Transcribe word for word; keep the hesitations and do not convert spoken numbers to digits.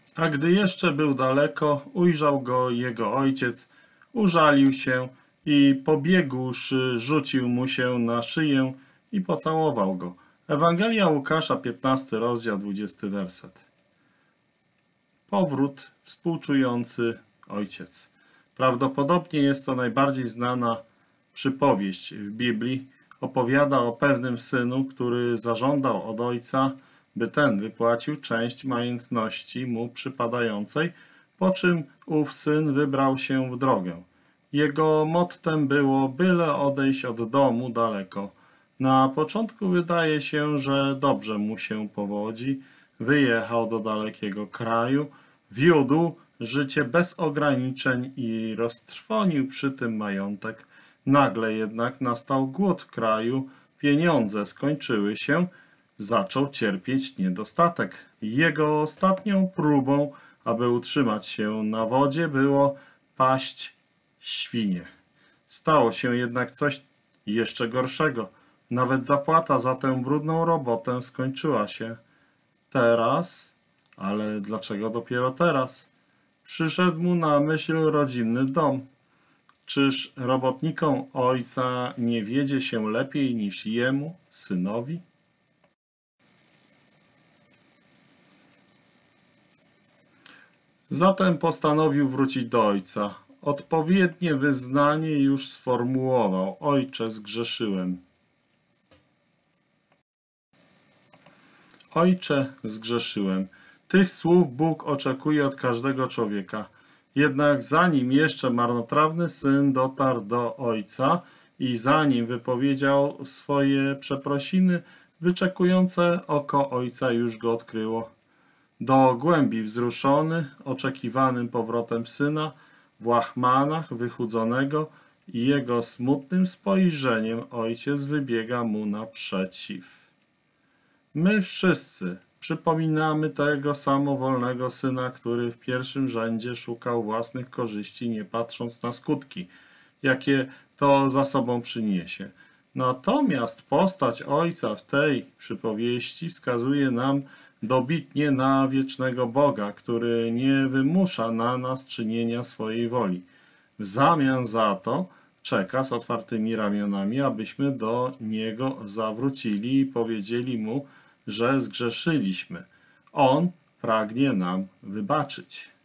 A gdy jeszcze był daleko, ujrzał go jego ojciec, użalił się i pobiegłszy, rzucił mu się na szyję i pocałował go. Ewangelia Łukasza, piętnasty rozdział, dwudziesty werset. Powrót współczujący ojciec. Prawdopodobnie jest to najbardziej znana przypowieść w Biblii. Opowiada o pewnym synu, który zażądał od ojca, by ten wypłacił część majątności mu przypadającej, po czym ów syn wybrał się w drogę. Jego mottem było byle odejść od domu daleko. Na początku wydaje się, że dobrze mu się powodzi. Wyjechał do dalekiego kraju, wiódł życie bez ograniczeń i roztrwonił przy tym majątek. Nagle jednak nastał głód w kraju, pieniądze skończyły się, zaczął cierpieć niedostatek. Jego ostatnią próbą, aby utrzymać się na wodzie, było paść świnie. Stało się jednak coś jeszcze gorszego. Nawet zapłata za tę brudną robotę skończyła się. Teraz, ale dlaczego dopiero teraz? Przyszedł mu na myśl rodzinny dom. Czyż robotnikom ojca nie wiedzie się lepiej niż jemu, synowi? Zatem postanowił wrócić do ojca. Odpowiednie wyznanie już sformułował. Ojcze, zgrzeszyłem. Ojcze, zgrzeszyłem. Tych słów Bóg oczekuje od każdego człowieka. Jednak zanim jeszcze marnotrawny syn dotarł do ojca i zanim wypowiedział swoje przeprosiny, wyczekujące oko ojca już go odkryło. Do głębi wzruszony, oczekiwanym powrotem syna, w łachmanach wychudzonego i jego smutnym spojrzeniem ojciec wybiega mu naprzeciw. My wszyscy przypominamy tego samowolnego syna, który w pierwszym rzędzie szukał własnych korzyści, nie patrząc na skutki, jakie to za sobą przyniesie. Natomiast postać ojca w tej przypowieści wskazuje nam dobitnie na wiecznego Boga, który nie wymusza na nas czynienia swojej woli. W zamian za to czeka z otwartymi ramionami, abyśmy do Niego zawrócili i powiedzieli Mu, że zgrzeszyliśmy. On pragnie nam wybaczyć.